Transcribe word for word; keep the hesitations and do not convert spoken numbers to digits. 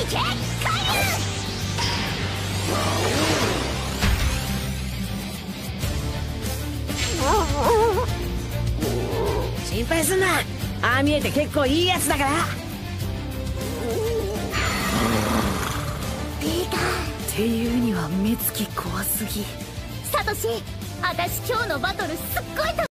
け海流。心配すんな、ああ見えて結構いいやつだから。ピカっていうには目つき怖すぎ。 サトシ、あたし今日のバトルすっごい楽